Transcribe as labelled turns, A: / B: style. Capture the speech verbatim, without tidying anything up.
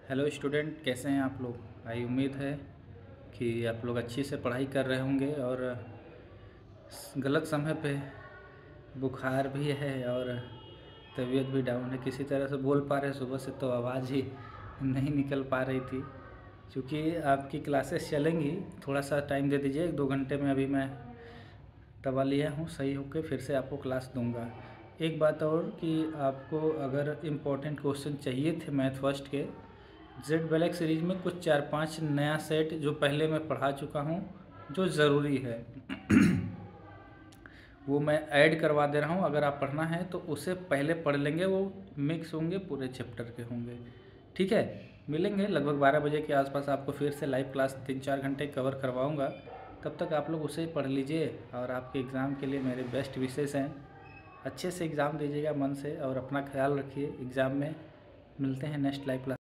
A: Hello student, कैसे हैं आप लोग। आई उम्मीद है कि आप लोग अच्छी से पढ़ाई कर रहे होंगे और गलत समय पे बुखार भी है और तबीयत भी डाउन है। किसी तरह से बोल पा रहे हैं, सुबह से तो आवाज़ ही नहीं निकल पा रही थी। क्योंकि आपकी क्लासेस चलेंगी, थोड़ा सा टाइम दे दीजिए। एक दो घंटे में अभी मैं दवा लिया हूँ, सही होकर फिर से आपको क्लास दूंगा। एक बात और कि आपको अगर इम्पोर्टेंट क्वेश्चन चाहिए थे मैथ फर्स्ट के, जेड ब्लैक सीरीज में कुछ चार पांच नया सेट जो पहले मैं पढ़ा चुका हूँ जो ज़रूरी है वो मैं ऐड करवा दे रहा हूँ। अगर आप पढ़ना है तो उसे पहले पढ़ लेंगे, वो मिक्स होंगे, पूरे चैप्टर के होंगे। ठीक है, मिलेंगे लगभग बारह बजे के आसपास। आपको फिर से लाइव क्लास तीन चार घंटे कवर करवाऊँगा। तब तक आप लोग उसे पढ़ लीजिए और आपके एग्ज़ाम के लिए मेरे बेस्ट विशेष हैं। अच्छे से एग्ज़ाम दीजिएगा मन से और अपना ख्याल रखिए एग्ज़ाम में। मिलते हैं नेक्स्ट लाइव क्लास।